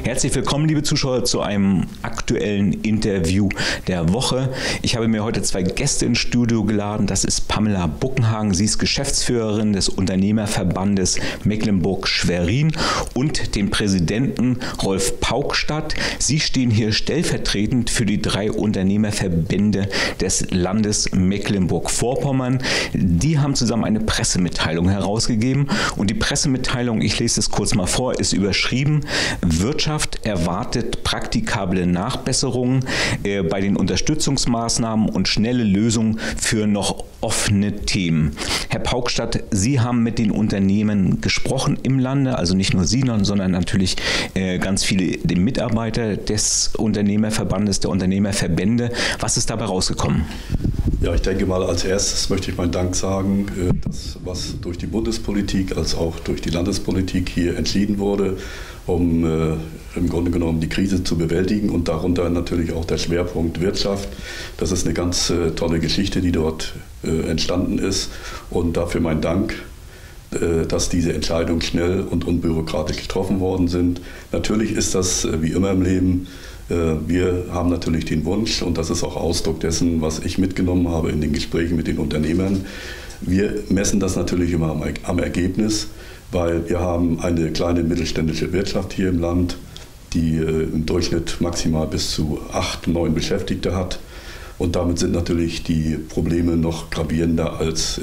Herzlich willkommen, liebe Zuschauer, zu einem aktuellen Interview der Woche. Ich habe mir heute zwei Gäste ins Studio geladen. Das ist Pamela Buckenhagen. Sie ist Geschäftsführerin des Unternehmerverbandes Mecklenburg-Schwerin und den Präsidenten Rolf Paukstadt. Sie stehen hier stellvertretend für die 3 Unternehmerverbände des Landes Mecklenburg-Vorpommern. Die haben zusammen eine Pressemitteilung herausgegeben und die Pressemitteilung, ich lese es kurz mal vor, ist überschrieben: Wirtschaft erwartet praktikable Nachbesserungen bei den Unterstützungsmaßnahmen und schnelle Lösungen für noch offene Themen. Herr Paukstadt, Sie haben mit den Unternehmen gesprochen im Lande, also nicht nur Sie, sondern natürlich ganz viele Mitarbeiter des Unternehmerverbandes, der Unternehmerverbände. Was ist dabei rausgekommen? Ja, ich denke mal, als erstes möchte ich meinen Dank sagen, dass was durch die Bundespolitik als auch durch die Landespolitik hier entschieden wurde, um im Grunde genommen die Krise zu bewältigen und darunter natürlich auch der Schwerpunkt Wirtschaft. Das ist eine ganz tolle Geschichte, die dort entstanden ist, und dafür mein Dank, dass diese Entscheidungen schnell und unbürokratisch getroffen worden sind. Natürlich ist das wie immer im Leben. Wir haben natürlich den Wunsch, und das ist auch Ausdruck dessen, was ich mitgenommen habe in den Gesprächen mit den Unternehmern. Wir messen das natürlich immer am Ergebnis, weil wir haben eine kleine mittelständische Wirtschaft hier im Land, die im Durchschnitt maximal bis zu 8, 9 Beschäftigte hat. Und damit sind natürlich die Probleme noch gravierender als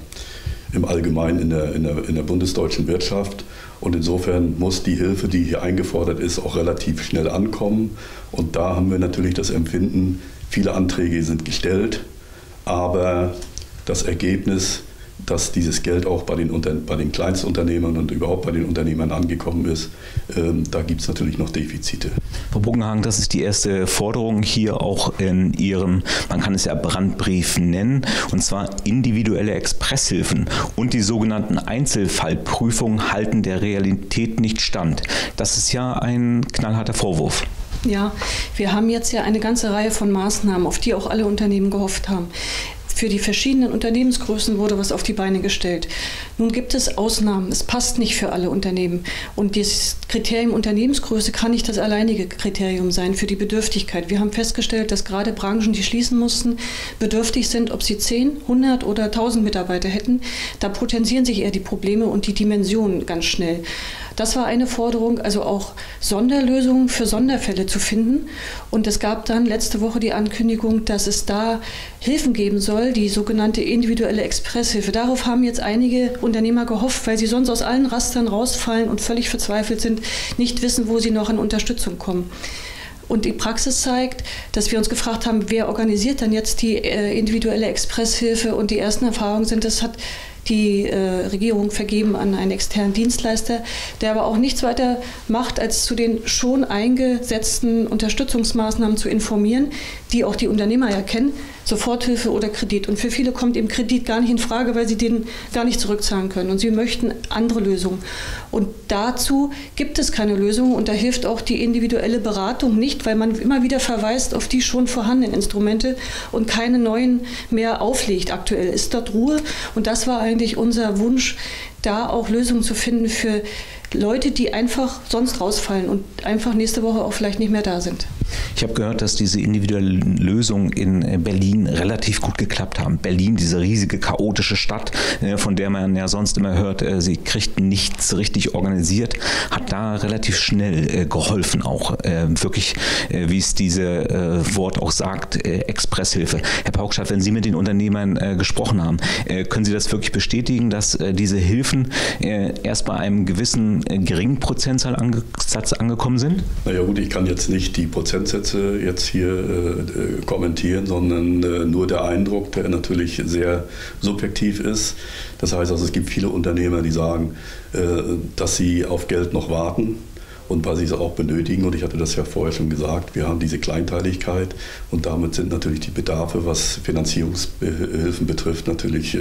im Allgemeinen in der bundesdeutschen Wirtschaft. Und insofern muss die Hilfe, die hier eingefordert ist, auch relativ schnell ankommen. Und da haben wir natürlich das Empfinden, viele Anträge sind gestellt, aber das Ergebnis, dass dieses Geld auch bei den Kleinstunternehmern und überhaupt bei den Unternehmern angekommen ist, da gibt es natürlich noch Defizite. Frau Buckenhagen, das ist die erste Forderung hier auch in Ihrem, man kann es ja Brandbrief nennen, und zwar individuelle Expresshilfen und die sogenannten Einzelfallprüfungen halten der Realität nicht stand. Das ist ja ein knallharter Vorwurf. Ja, wir haben jetzt ja eine ganze Reihe von Maßnahmen, auf die auch alle Unternehmen gehofft haben. Für die verschiedenen Unternehmensgrößen wurde was auf die Beine gestellt. Nun gibt es Ausnahmen. Es passt nicht für alle Unternehmen. Und das Kriterium Unternehmensgröße kann nicht das alleinige Kriterium sein für die Bedürftigkeit. Wir haben festgestellt, dass gerade Branchen, die schließen mussten, bedürftig sind, ob sie 10, 100 oder 1000 Mitarbeiter hätten. Da potenzieren sich eher die Probleme und die Dimensionen ganz schnell. Das war eine Forderung, also auch Sonderlösungen für Sonderfälle zu finden. Und es gab dann letzte Woche die Ankündigung, dass es da Hilfen geben soll, die sogenannte individuelle Expresshilfe. Darauf haben jetzt einige Unternehmer gehofft, weil sie sonst aus allen Rastern rausfallen und völlig verzweifelt sind, nicht wissen, wo sie noch an Unterstützung kommen. Und die Praxis zeigt, dass wir uns gefragt haben, wer organisiert dann jetzt die individuelle Expresshilfe? Und die ersten Erfahrungen sind, das hat die Regierung vergeben an einen externen Dienstleister, der aber auch nichts weiter macht, als zu den schon eingesetzten Unterstützungsmaßnahmen zu informieren, die auch die Unternehmer ja kennen, Soforthilfe oder Kredit. Und für viele kommt eben Kredit gar nicht in Frage, weil sie den gar nicht zurückzahlen können. Und sie möchten andere Lösungen. Und dazu gibt es keine Lösung. Und da hilft auch die individuelle Beratung nicht, weil man immer wieder verweist auf die schon vorhandenen Instrumente und keine neuen mehr auflegt. Aktuell ist dort Ruhe. Und das war eigentlich unser Wunsch, da auch Lösungen zu finden für Leute, die einfach sonst rausfallen und einfach nächste Woche auch vielleicht nicht mehr da sind. Ich habe gehört, dass diese individuellen Lösungen in Berlin relativ gut geklappt haben. Berlin, diese riesige, chaotische Stadt, von der man ja sonst immer hört, sie kriegt nichts richtig organisiert, hat da relativ schnell geholfen, auch wirklich, wie es diese Wort auch sagt, Expresshilfe. Herr Paukstadt, wenn Sie mit den Unternehmern gesprochen haben, können Sie das wirklich bestätigen, dass diese Hilfen erst bei einem gewissen geringen Prozentsatz angekommen sind? Na ja gut, ich kann jetzt nicht die Prozentsätze jetzt hier kommentieren, sondern nur der Eindruck, der natürlich sehr subjektiv ist. Das heißt also, es gibt viele Unternehmer, die sagen, dass sie auf Geld noch warten und weil sie es auch benötigen. Und ich hatte das ja vorher schon gesagt, wir haben diese Kleinteiligkeit und damit sind natürlich die Bedarfe, was Finanzierungshilfen betrifft, natürlich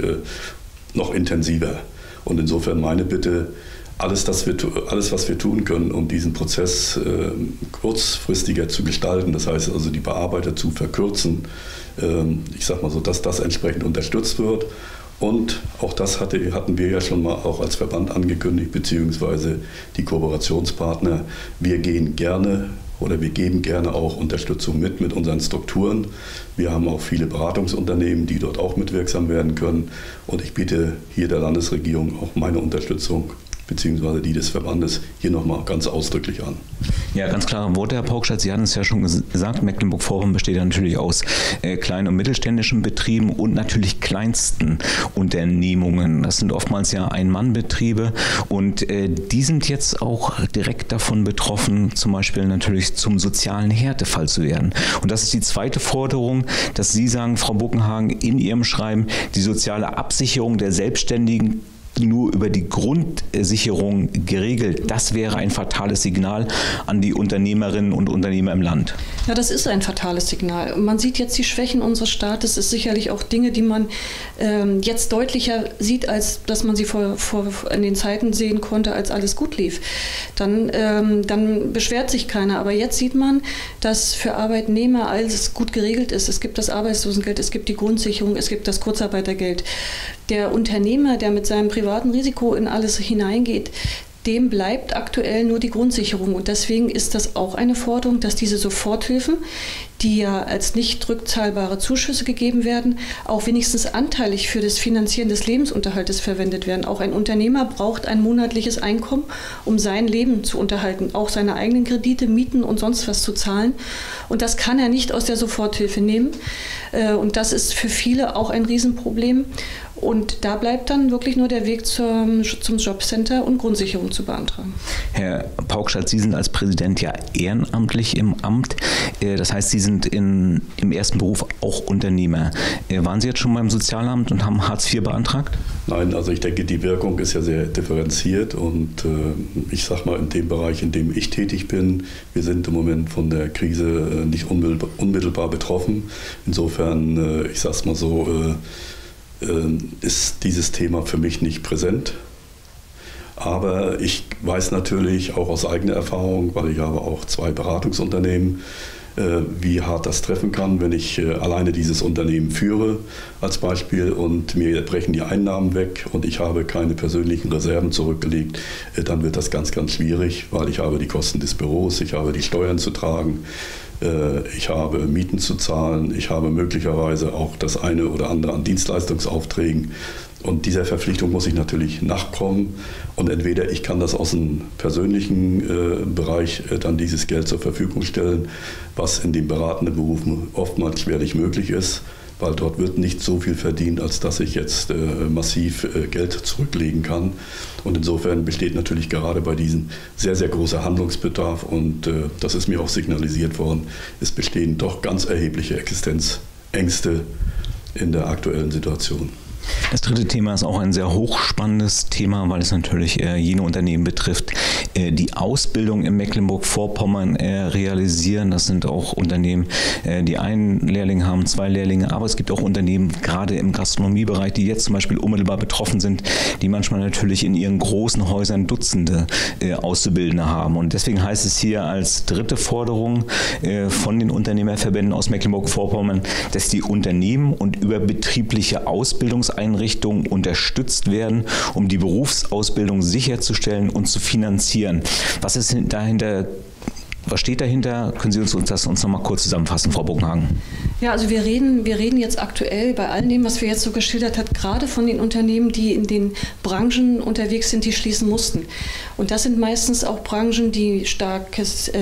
noch intensiver. Und insofern meine Bitte, alles, was wir tun können, um diesen Prozess kurzfristiger zu gestalten, das heißt also die Bearbeiter zu verkürzen, ich sage mal so, dass das entsprechend unterstützt wird Und auch das hatten wir ja schon mal auch als Verband angekündigt, beziehungsweise die Kooperationspartner. Wir gehen gerne oder wir geben gerne auch Unterstützung mit unseren Strukturen. Wir haben auch viele Beratungsunternehmen, die dort auch mitwirksam werden können. Und ich biete hier der Landesregierung auch meine Unterstützung beziehungsweise die des Verbandes hier nochmal ganz ausdrücklich an. Ja, ganz klare Worte, Herr Paukschat. Sie hatten es ja schon gesagt, Mecklenburg-Vorpommern besteht ja natürlich aus kleinen und mittelständischen Betrieben und natürlich kleinsten Unternehmungen. Das sind oftmals ja Ein-Mann-Betriebe und die sind jetzt auch direkt davon betroffen, zum Beispiel natürlich zum sozialen Härtefall zu werden. Und das ist die zweite Forderung, dass Sie sagen, Frau Buggenhagen, in Ihrem Schreiben, die soziale Absicherung der Selbstständigen nur über die Grundsicherung geregelt. Das wäre ein fatales Signal an die Unternehmerinnen und Unternehmer im Land. Ja, das ist ein fatales Signal. Man sieht jetzt die Schwächen unseres Staates. Es ist sicherlich auch Dinge, die man jetzt deutlicher sieht, als dass man sie vor in den Zeiten sehen konnte, als alles gut lief. Dann beschwert sich keiner. Aber jetzt sieht man, dass für Arbeitnehmer alles gut geregelt ist. Es gibt das Arbeitslosengeld, es gibt die Grundsicherung, es gibt das Kurzarbeitergeld. Der Unternehmer, der mit seinem privaten Risiko in alles hineingeht, dem bleibt aktuell nur die Grundsicherung. Und deswegen ist das auch eine Forderung, dass diese Soforthilfen, die ja als nicht rückzahlbare Zuschüsse gegeben werden, auch wenigstens anteilig für das Finanzieren des Lebensunterhaltes verwendet werden. Auch ein Unternehmer braucht ein monatliches Einkommen, um sein Leben zu unterhalten, auch seine eigenen Kredite, Mieten und sonst was zu zahlen. Und das kann er nicht aus der Soforthilfe nehmen. Und das ist für viele auch ein Riesenproblem. Und da bleibt dann wirklich nur der Weg zum Jobcenter und Grundsicherung zu beantragen. Herr Paukschat, Sie sind als Präsident ja ehrenamtlich im Amt. Das heißt, Sie sind im ersten Beruf auch Unternehmer. Waren Sie jetzt schon beim Sozialamt und haben Hartz IV beantragt? Nein, also ich denke, die Wirkung ist ja sehr differenziert und ich sage mal, in dem Bereich, in dem ich tätig bin, wir sind im Moment von der Krise nicht unmittelbar betroffen. Insofern, ich sage es mal so, ist dieses Thema für mich nicht präsent. Aber ich weiß natürlich auch aus eigener Erfahrung, weil ich habe auch 2 Beratungsunternehmen, wie hart das treffen kann, wenn ich alleine dieses Unternehmen führe als Beispiel und mir brechen die Einnahmen weg und ich habe keine persönlichen Reserven zurückgelegt, dann wird das ganz, ganz schwierig, weil ich habe die Kosten des Büros, ich habe die Steuern zu tragen, ich habe Mieten zu zahlen, ich habe möglicherweise auch das eine oder andere an Dienstleistungsaufträgen. Und dieser Verpflichtung muss ich natürlich nachkommen. Und entweder ich kann das aus dem persönlichen Bereich dann dieses Geld zur Verfügung stellen, was in den beratenden Berufen oftmals schwerlich möglich ist, weil dort wird nicht so viel verdient, als dass ich jetzt massiv Geld zurücklegen kann. Und insofern besteht natürlich gerade bei diesen sehr, sehr großer Handlungsbedarf und das ist mir auch signalisiert worden, es bestehen doch ganz erhebliche Existenzängste in der aktuellen Situation. Das dritte Thema ist auch ein sehr hochspannendes Thema, weil es natürlich jene Unternehmen betrifft, die Ausbildung in Mecklenburg-Vorpommern realisieren. Das sind auch Unternehmen, die einen Lehrling haben, 2 Lehrlinge, aber es gibt auch Unternehmen, gerade im Gastronomiebereich, die jetzt zum Beispiel unmittelbar betroffen sind, die manchmal natürlich in ihren großen Häusern Dutzende Auszubildende haben. Und deswegen heißt es hier als dritte Forderung von den Unternehmerverbänden aus Mecklenburg-Vorpommern, dass die Unternehmen und überbetriebliche Ausbildungseinrichtungen unterstützt werden, um die Berufsausbildung sicherzustellen und zu finanzieren. Was ist dahinter? Was steht dahinter? Können Sie uns das noch mal kurz zusammenfassen, Frau Buggenhagen? Ja, also wir reden jetzt aktuell bei all dem, was wir jetzt so geschildert haben, gerade von den Unternehmen, die in den Branchen unterwegs sind, die schließen mussten. Und das sind meistens auch Branchen, die stark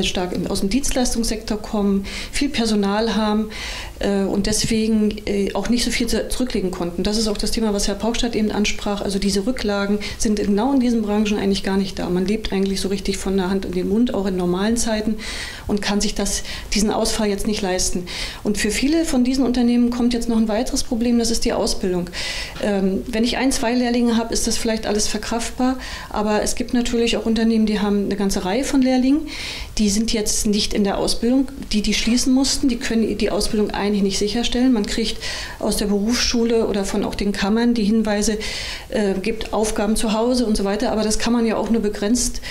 aus dem Dienstleistungssektor kommen, viel Personal haben und deswegen auch nicht so viel zurücklegen konnten. Das ist auch das Thema, was Herr Paukschat eben ansprach. Also diese Rücklagen sind genau in diesen Branchen eigentlich gar nicht da. Man lebt eigentlich so richtig von der Hand in den Mund, auch in normalen Zeiten, und kann sich diesen Ausfall jetzt nicht leisten. Und für viele von diesen Unternehmen kommt jetzt noch ein weiteres Problem, das ist die Ausbildung. Wenn ich 1, 2 Lehrlinge habe, ist das vielleicht alles verkraftbar, aber es gibt natürlich auch Unternehmen, die haben eine ganze Reihe von Lehrlingen, die sind jetzt nicht in der Ausbildung, die schließen mussten, die können die Ausbildung eigentlich nicht sicherstellen. Man kriegt aus der Berufsschule oder von auch den Kammern die Hinweise, gibt Aufgaben zu Hause und so weiter, aber das kann man ja auch nur begrenzt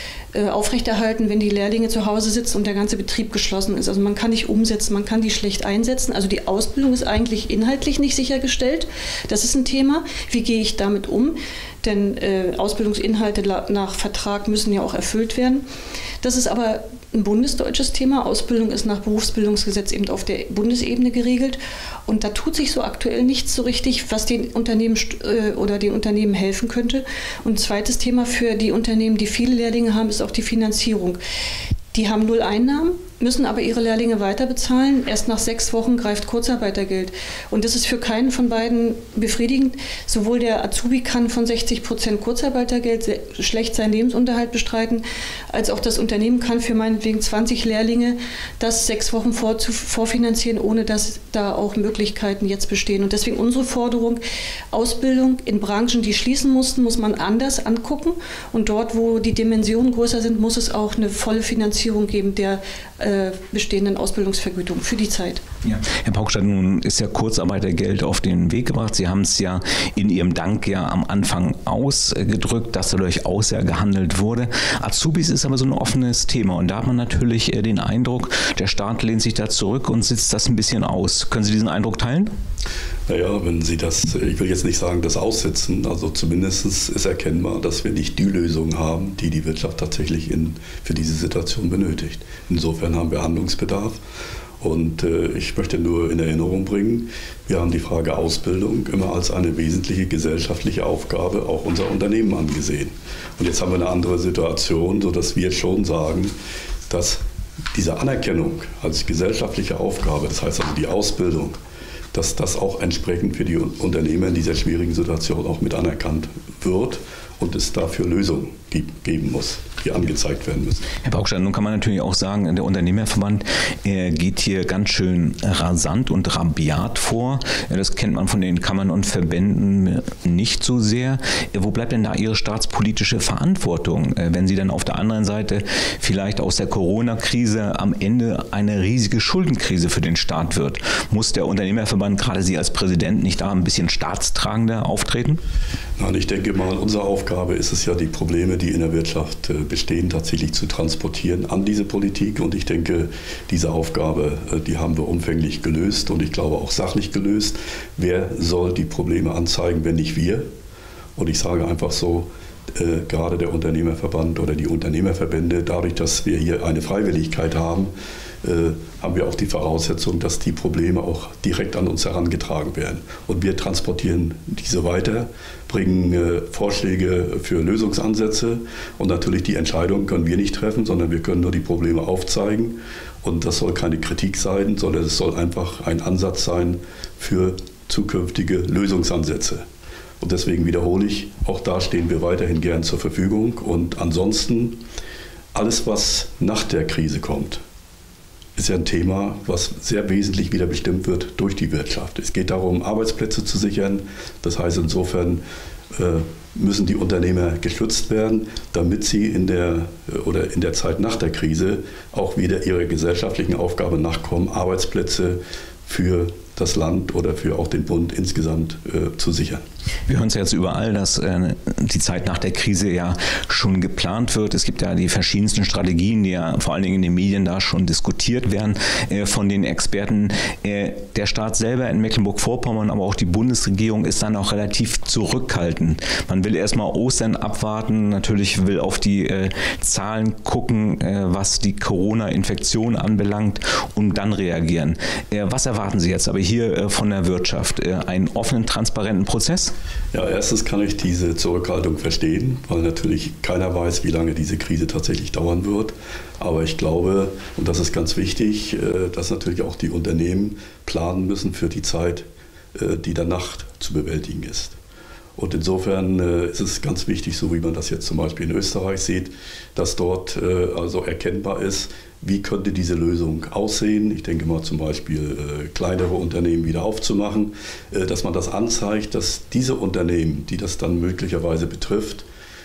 aufrechterhalten, wenn die Lehrlinge zu Hause sitzen und der ganze Betrieb geschlossen ist. Also man kann nicht umsetzen, man kann die schlecht einsetzen. Also die Ausbildung ist eigentlich inhaltlich nicht sichergestellt. Das ist ein Thema. Wie gehe ich damit um? Denn Ausbildungsinhalte nach Vertrag müssen ja auch erfüllt werden. Das ist aber ein bundesdeutsches Thema. Ausbildung ist nach Berufsbildungsgesetz eben auf der Bundesebene geregelt. Und da tut sich so aktuell nichts so richtig, was den Unternehmen oder den Unternehmen helfen könnte. Und ein zweites Thema für die Unternehmen, die viele Lehrlinge haben, ist auch die Finanzierung. Die haben 0 Einnahmen, müssen aber ihre Lehrlinge weiter bezahlen. Erst nach 6 Wochen greift Kurzarbeitergeld. Und das ist für keinen von beiden befriedigend. Sowohl der Azubi kann von 60% Kurzarbeitergeld schlecht seinen Lebensunterhalt bestreiten, als auch das Unternehmen kann für meinetwegen 20 Lehrlinge das 6 Wochen vorfinanzieren, ohne dass da auch Möglichkeiten jetzt bestehen. Und deswegen unsere Forderung, Ausbildung in Branchen, die schließen mussten, muss man anders angucken. Und dort, wo die Dimensionen größer sind, muss es auch eine volle Finanzierung geben der bestehenden Ausbildungsvergütung für die Zeit. Ja. Herr Paukstadt, nun ist ja Kurzarbeitergeld auf den Weg gebracht. Sie haben es ja in Ihrem Dank ja am Anfang ausgedrückt, dass da durchaus ja gehandelt wurde. Azubis ist aber so ein offenes Thema und da hat man natürlich den Eindruck, der Staat lehnt sich da zurück und sitzt das ein bisschen aus. Können Sie diesen Eindruck teilen? Naja, wenn Sie das, ich will jetzt nicht sagen, das aussitzen, also zumindest ist erkennbar, dass wir nicht die Lösung haben, die die Wirtschaft tatsächlich für diese Situation benötigt. Insofern haben wir Handlungsbedarf. Und ich möchte nur in Erinnerung bringen, wir haben die Frage Ausbildung immer als eine wesentliche gesellschaftliche Aufgabe auch unserer Unternehmen angesehen. Und jetzt haben wir eine andere Situation, sodass wir schon sagen, dass diese Anerkennung als gesellschaftliche Aufgabe, das heißt also die Ausbildung, dass das auch entsprechend für die Unternehmer in dieser schwierigen Situation auch mit anerkannt wird und es dafür Lösungen geben muss, die angezeigt werden müssen. Herr Paukstadt, nun kann man natürlich auch sagen, der Unternehmerverband geht hier ganz schön rasant und rabiat vor. Das kennt man von den Kammern und Verbänden nicht so sehr. Wo bleibt denn da Ihre staatspolitische Verantwortung, wenn Sie dann auf der anderen Seite vielleicht aus der Corona-Krise am Ende eine riesige Schuldenkrise für den Staat wird? Muss der Unternehmerverband, gerade Sie als Präsident, nicht da ein bisschen staatstragender auftreten? Nein, ich denke mal, unsere Aufgabe ist es ja, die Probleme, die in der Wirtschaft bestehen, tatsächlich zu transportieren an diese Politik. Und ich denke, diese Aufgabe, die haben wir umfänglich gelöst und ich glaube auch sachlich gelöst. Wer soll die Probleme anzeigen, wenn nicht wir? Und ich sage einfach so, gerade der Unternehmerverband oder die Unternehmerverbände, dadurch, dass wir hier eine Freiwilligkeit haben, haben wir auch die Voraussetzung, dass die Probleme auch direkt an uns herangetragen werden. Und wir transportieren diese weiter, bringen Vorschläge für Lösungsansätze und natürlich die Entscheidung können wir nicht treffen, sondern wir können nur die Probleme aufzeigen. Und das soll keine Kritik sein, sondern es soll einfach ein Ansatz sein für zukünftige Lösungsansätze. Und deswegen wiederhole ich, auch da stehen wir weiterhin gern zur Verfügung. Und ansonsten, alles, was nach der Krise kommt, ist ja ein Thema, was sehr wesentlich wieder bestimmt wird durch die Wirtschaft. Es geht darum, Arbeitsplätze zu sichern. Das heißt, insofern müssen die Unternehmer geschützt werden, damit sie in der Zeit nach der Krise auch wieder ihrer gesellschaftlichen Aufgabe nachkommen, Arbeitsplätze für das Land oder für auch den Bund insgesamt zu sichern. Wir hören es jetzt überall, dass die Zeit nach der Krise ja schon geplant wird. Es gibt ja die verschiedensten Strategien, die ja vor allen Dingen in den Medien da schon diskutiert werden von den Experten. Der Staat selber in Mecklenburg-Vorpommern, aber auch die Bundesregierung ist dann auch relativ zurückhaltend. Man will erstmal Ostern abwarten, natürlich will auf die Zahlen gucken, was die Corona-Infektion anbelangt und dann reagieren. Was erwarten Sie jetzt aber hier von der Wirtschaft? Einen offenen, transparenten Prozess? Ja, erstens kann ich diese Zurückhaltung verstehen, weil natürlich keiner weiß, wie lange diese Krise tatsächlich dauern wird. Aber ich glaube, und das ist ganz wichtig, dass natürlich auch die Unternehmen planen müssen für die Zeit, die danach zu bewältigen ist. Und insofern ist es ganz wichtig, so wie man das jetzt zum Beispiel in Österreich sieht, dass dort also erkennbar ist, wie könnte diese Lösung aussehen. Ich denke mal zum Beispiel kleinere Unternehmen wieder aufzumachen, dass man das anzeigt, dass diese Unternehmen, die das dann möglicherweise betrifft,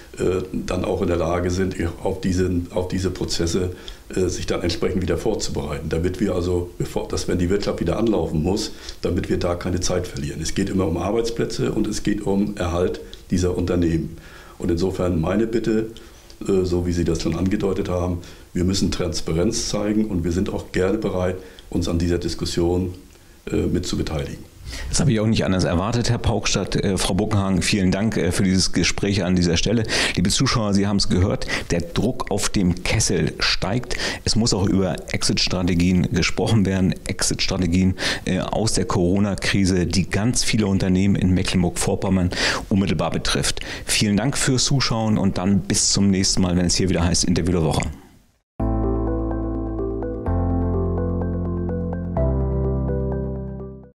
dann auch in der Lage sind, auf diese Prozesse sich dann entsprechend wieder vorzubereiten, damit wir also, wenn die Wirtschaft wieder anlaufen muss, damit wir da keine Zeit verlieren. Es geht immer um Arbeitsplätze und es geht um Erhalt dieser Unternehmen. Und insofern meine Bitte, so wie Sie das schon angedeutet haben, wir müssen Transparenz zeigen und wir sind auch gerne bereit, uns an dieser Diskussion mit zu beteiligen. Das habe ich auch nicht anders erwartet, Herr Paukstadt. Frau Buggenhagen, vielen Dank für dieses Gespräch an dieser Stelle. Liebe Zuschauer, Sie haben es gehört, der Druck auf dem Kessel steigt. Es muss auch über Exit-Strategien gesprochen werden, Exit-Strategien aus der Corona-Krise, die ganz viele Unternehmen in Mecklenburg-Vorpommern unmittelbar betrifft. Vielen Dank fürs Zuschauen und dann bis zum nächsten Mal, wenn es hier wieder heißt Interview der Woche.